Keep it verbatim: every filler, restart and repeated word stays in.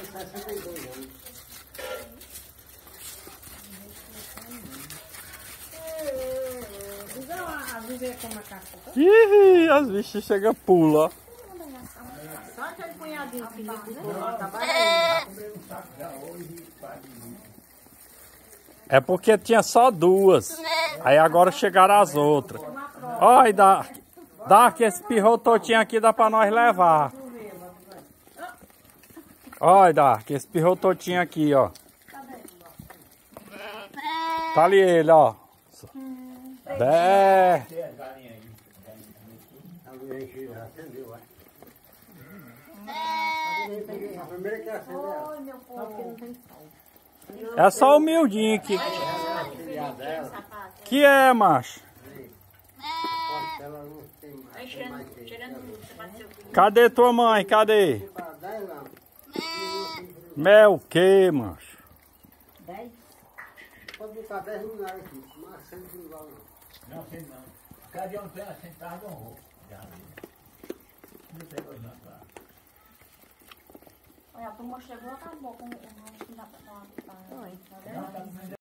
sessenta e dois anos. Ih, as bichas chegam pula, ó. Só aquele punhadinho que ele puxou, acabaram É porque tinha só duas. Aí agora chegaram as outras. Olha, dá, dá que esse pirro todinho aqui dá pra nós levar. Olha, dá que esse pirro todinho aqui, ó. Tá ali ele, ó. Bé. É só o miudinho aqui. Que é, macho? Cadê tua mãe? Cadê? Mel o que, macho? Pode botar dez lugares aqui, mas sempre igual não. Não, sempre não. Cada um tem assentado um roubo. Não tem coisa não, tá? Olha, a turma chegou e acabou com o rancho que dá pra falar.